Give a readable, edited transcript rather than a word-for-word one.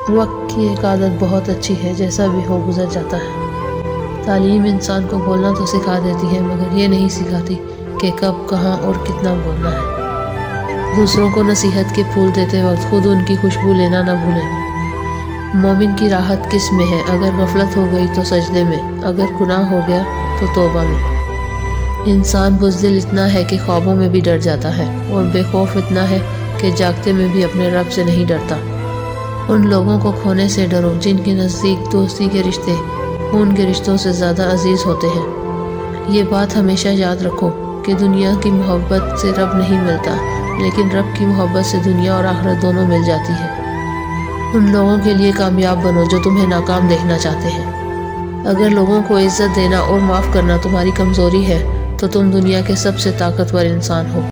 वक्त की एक आदत बहुत अच्छी है, जैसा भी हो गुजर जाता है। तालीम इंसान को बोलना तो सिखा देती है, मगर ये नहीं सिखाती कि कब, कहाँ और कितना बोलना है। दूसरों को नसीहत के फूल देते वक्त खुद उनकी खुशबू लेना न भूलें। मोमिन की राहत किस में है? अगर गफलत हो गई तो सजदे में, अगर गुनाह हो गया तो तौबा में। इंसान बुज़दिल इतना है कि ख्वाबों में भी डर जाता है, और बेखौफ इतना है कि जागते में भी अपने रब से नहीं डरता। उन लोगों को खोने से डरो जिनके नज़दीक दोस्ती के रिश्ते खून के रिश्तों से ज़्यादा अजीज़ होते हैं। ये बात हमेशा याद रखो कि दुनिया की मोहब्बत से रब नहीं मिलता, लेकिन रब की मोहब्बत से दुनिया और आखिरत दोनों मिल जाती है। उन लोगों के लिए कामयाब बनो जो तुम्हें नाकाम देखना चाहते हैं। अगर लोगों को इज्जत देना और माफ़ करना तुम्हारी कमज़ोरी है तो तुम दुनिया के सबसे ताकतवर इंसान हो।